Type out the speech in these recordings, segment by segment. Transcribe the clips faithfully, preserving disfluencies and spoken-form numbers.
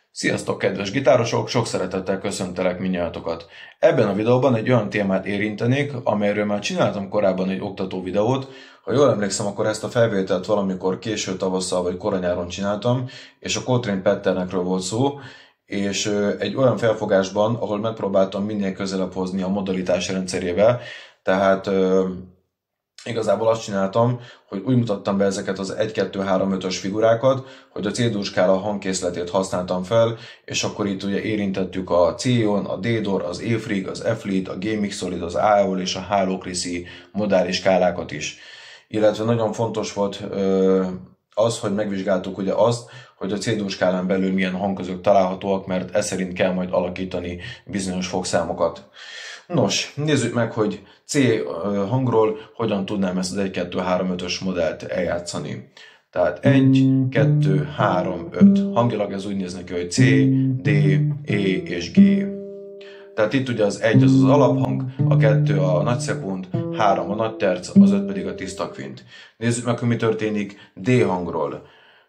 Sziasztok, kedves gitárosok! Sok szeretettel köszöntelek mindnyájatokat. Ebben a videóban egy olyan témát érintenék, amelyről már csináltam korábban egy oktató videót. Ha jól emlékszem, akkor ezt a felvételt valamikor késő tavasszal vagy koranyáron csináltam, és a Coltrane patternekről volt szó, és egy olyan felfogásban, ahol megpróbáltam minél közelebb hozni a modalitás rendszerével, tehát igazából azt csináltam, hogy úgy mutattam be ezeket az egy kettő három ötös figurákat, hogy a C-dur skála hangkészletét használtam fel, és akkor itt ugye érintettük a C-on, a D-dur, az E-frig, az F-lead, a G-mixolid, az A-ol és a Hálókriszi modális skálákat is. Illetve nagyon fontos volt ö, az, hogy megvizsgáltuk ugye azt, hogy a C-dur skálán belül milyen hangközök találhatóak, mert ez szerint kell majd alakítani bizonyos fogszámokat. Nos, nézzük meg, hogy C hangról hogyan tudnám ezt az egy kettő három ötös modellt eljátszani. Tehát egy kettő három öt. Hangilag ez úgy néz neki, hogy C, D, E és G. Tehát itt ugye az egy az az alaphang, a kettő a nagy szekund, három a nagy terc, az öt pedig a tiszta kvint. Nézzük meg, hogy mi történik D hangról.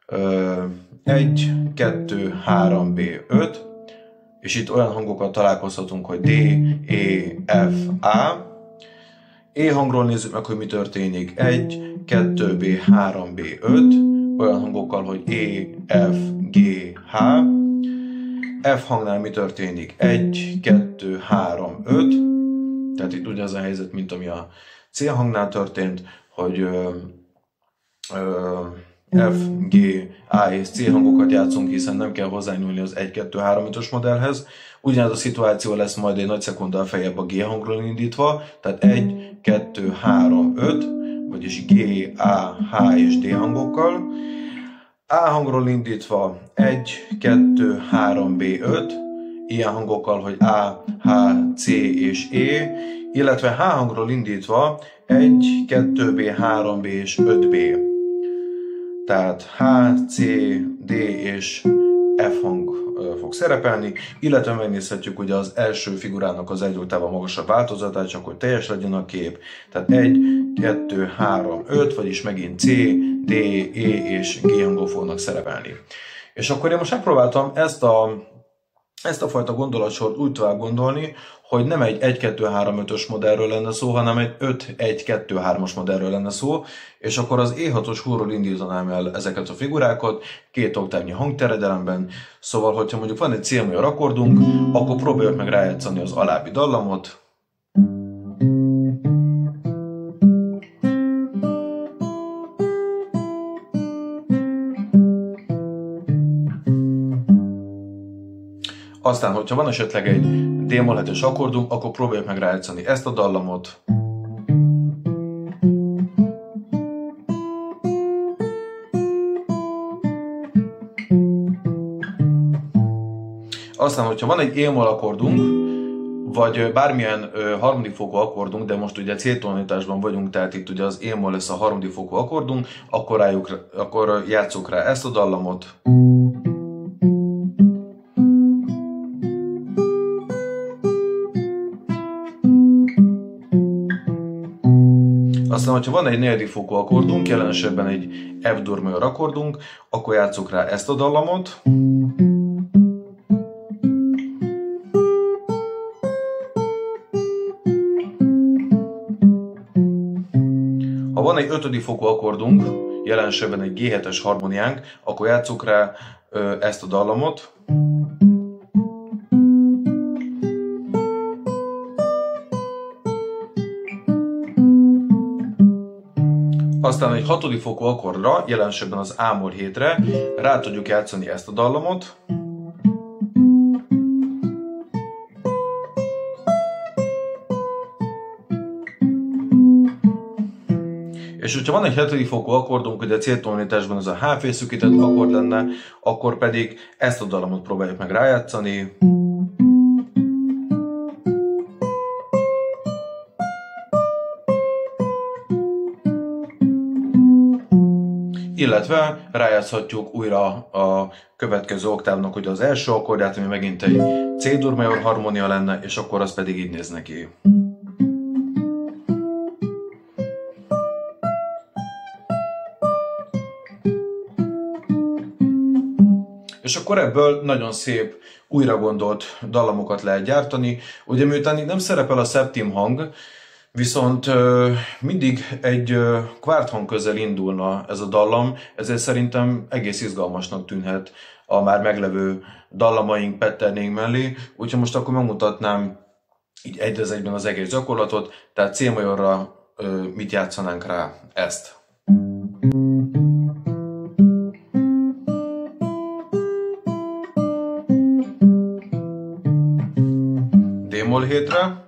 egy kettő három B öt. És itt olyan hangokat találkozhatunk, hogy D, E, F, A. E hangról nézzük meg, hogy mi történik. egy, kettő B, három B, öt. Olyan hangokkal, hogy E, F, G, H. F hangnál mi történik? egy, kettő, három, öt. Tehát itt ugyanaz a helyzet, mint ami a C hangnál történt, hogy ö, ö, F, G, A és C hangokat játszunk, hiszen nem kell hozzányúlni az egy kettő három ötös modellhez. Ugyanaz a szituáció lesz majd egy nagy szekunddal feljebb a G hangról indítva, tehát egy, kettő, három, öt, vagyis G, A, H és D hangokkal. A hangról indítva egy, kettő, három B öt, ilyen hangokkal, hogy A, H, C és E, illetve H hangról indítva egy, kettő B, három B és öt B. Tehát H, C, D és F hang fog szerepelni, illetve megnézhetjük ugye az első figurának az egy oktávval magasabb változatát, csak hogy teljes legyen a kép. Tehát egy, kettő, három, öt, vagyis megint C, D, E és G hangok fognak szerepelni. És akkor én most megpróbáltam ezt a, ezt a fajta gondolatsort úgy tovább gondolni, hogy nem egy egy kettő három ötös modellről lenne szó, hanem egy öt egy kettő hármas modellről lenne szó, és akkor az E hatos húrról indítanám el ezeket a figurákat, két oktávnyi hangterjedelemben. Szóval, hogyha mondjuk van egy C major akkordunk, akkor próbáljuk meg rájátszani az alábbi dallamot. Aztán, hogyha van esetleg egy D-moll hetes akkordunk, akkor próbáljuk meg rájátszani ezt a dallamot. Aztán, hogyha van egy E-moll akkordunk, vagy bármilyen ö, harmadik fokú akkordunk, de most ugye C-tonalitásban vagyunk, tehát itt ugye az E-moll lesz a harmadik fokú akkordunk, akkor, rájuk, akkor játsszuk rá ezt a dallamot. Aztán, hogyha van egy negyedik fokú akkordunk, jelen esetben egy F-dur major akkordunk, akkor játsszuk rá ezt a dallamot. Ha van egy ötödik fokú akkordunk, jelen esetben egy G hetes harmóniánk, akkor játsszuk rá ö, ezt a dallamot. Aztán egy hatodik fokú akkordra, jelen esetben az A-moll hétre rá tudjuk játszani ezt a dallamot. És hogyha van egy hetedik fokú akkordunk, hogy a C-tonalitásban az a H félszűkített akkord lenne, akkor pedig ezt a dallamot próbáljuk meg rájátszani. Illetve rájátszhatjuk újra a következő oktávnak ugye az első akkordját, ami megint egy C-dur major harmónia lenne, és akkor az pedig így néz neki. és akkor ebből nagyon szép, újra gondolt dallamokat lehet gyártani. Ugye miután itt nem szerepel a szeptim hang, viszont ö, mindig egy ö, kvárthang hang közel indulna ez a dallam, ezért szerintem egész izgalmasnak tűnhet a már meglevő dallamaink, patternénk mellé. Úgyhogy most akkor megmutatnám így egy az egyben az egész gyakorlatot, tehát C-majorra ö, mit játszanánk rá ezt. D-moll hétre,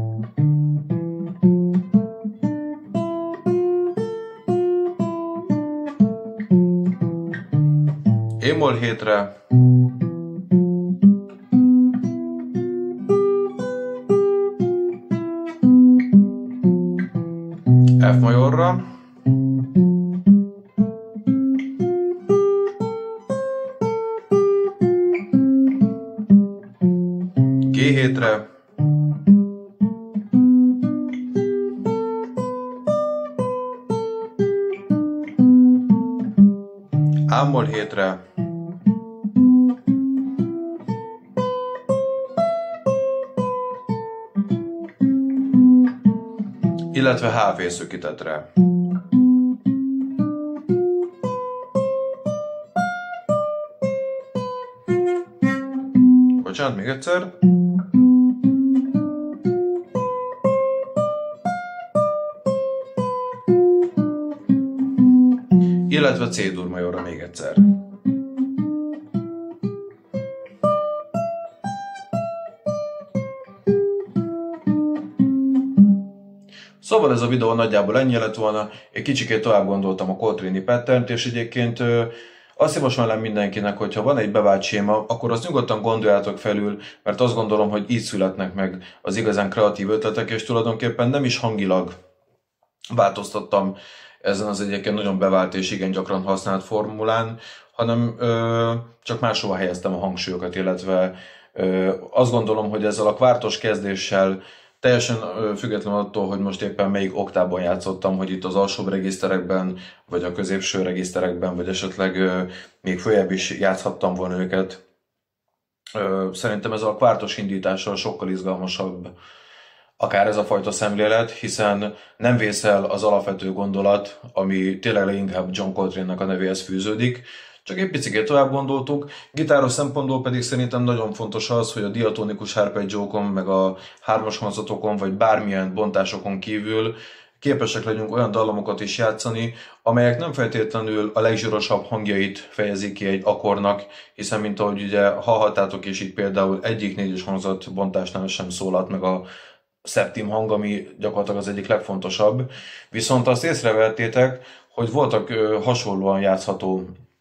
E-moll hétre, F-majorra, G hétre, A-moll hétre, illetve H félszökítetre. Bocsánat, még egyszer. Illetve C-dur majorra még egyszer. Szóval ez a videó nagyjából ennyi lett volna, egy kicsikét tovább gondoltam a Coltrane-i patternt, és egyébként azt javaslom mindenkinek, hogyha van egy bevált séma, akkor azt nyugodtan gondoljátok felül, mert azt gondolom, hogy így születnek meg az igazán kreatív ötletek, és tulajdonképpen nem is hangilag változtattam ezen az egyébként nagyon bevált és igen gyakran használt formulán, hanem ö, csak máshova helyeztem a hangsúlyokat, illetve ö, azt gondolom, hogy ezzel a kvártos kezdéssel teljesen függetlenül attól, hogy most éppen melyik oktávban játszottam, hogy itt az alsóbb regiszterekben, vagy a középső regiszterekben, vagy esetleg ö, még följebb is játszhattam volna őket. Ö, szerintem ez a kvártos indítással sokkal izgalmasabb akár ez a fajta szemlélet, hiszen nem vészel az alapvető gondolat, ami tényleg leginkább John Coltrane-nak a nevéhez fűződik, csak egy picit tovább gondoltuk. Gitáros szempontból pedig szerintem nagyon fontos az, hogy a diatonikus arpeggiókon, meg a hármas hangzatokon, vagy bármilyen bontásokon kívül képesek legyünk olyan dallamokat is játszani, amelyek nem feltétlenül a legzsírosabb hangjait fejezik ki egy akkornak, hiszen mint ahogy ugye hallhattátok is itt például egyik négyes hangzat bontásnál sem szólalt meg a szeptim hang, ami gyakorlatilag az egyik legfontosabb. Viszont azt észrevettétek, hogy voltak ö, hasonlóan játszható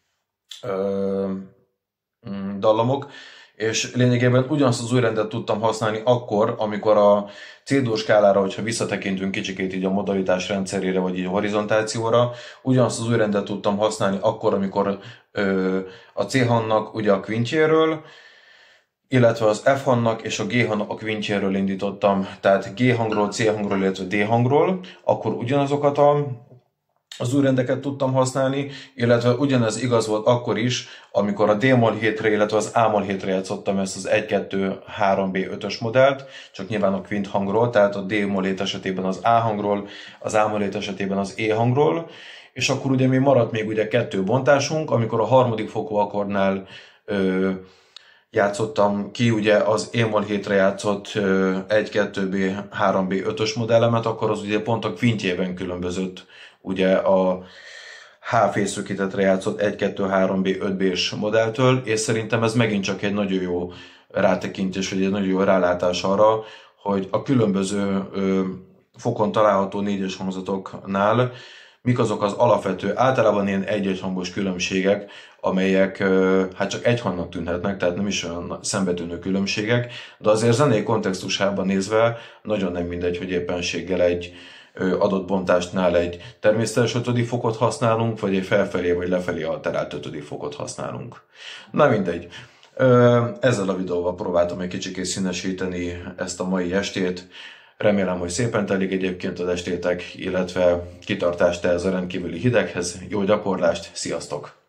ö, dallamok, és lényegében ugyanazt az új rendet tudtam használni akkor, amikor a C-dur skálára, hogyha visszatekintünk kicsikét így a modalitás rendszerére, vagy így a horizontációra, ugyanazt az új rendet tudtam használni akkor, amikor ö, a C-hangnak ugye a kvintjéről, illetve az F-hangnak és a G-hangnak a kvintjéről indítottam, tehát G-hangról, C-hangról, illetve D-hangról, akkor ugyanazokat a, az új rendeket tudtam használni, illetve ugyanez igaz volt akkor is, amikor a D-moll hétre, illetve az A-moll hétre játszottam ezt az egy kettő három B ötös modellt, csak nyilván a kvint hangról, tehát a D-moll hét esetében az A hangról, az A-moll hét esetében az E hangról, és akkor ugye még maradt még ugye kettő bontásunk, amikor a harmadik fokú akkordnál ö, játszottam ki ugye az E-moll hétre játszott egy kettő B három B ötös modellemet, akkor az ugye pont a kvintjében különbözött ugye a H félszökítetre játszott egy kettő három B öt B-s modelltől, és szerintem ez megint csak egy nagyon jó rátekintés, vagy egy nagyon jó rálátás arra, hogy a különböző ö, fokon található négyes hangzatoknál mik azok az alapvető, általában ilyen egy-egy hangos különbségek, amelyek hát csak egy hangnak tűnhetnek, tehát nem is olyan szembetűnő különbségek, de azért zenei kontextusában nézve nagyon nem mindegy, hogy éppenséggel egy adott bontásnál egy természetes ötödik fokot használunk, vagy egy felfelé vagy lefelé alterált ötödik fokot használunk. Na mindegy. Ezzel a videóval próbáltam egy kicsikét színesíteni ezt a mai estét. Remélem, hogy szépen telik egyébként az estétek, illetve kitartást ehhez a rendkívüli hideghez. Jó gyakorlást, sziasztok!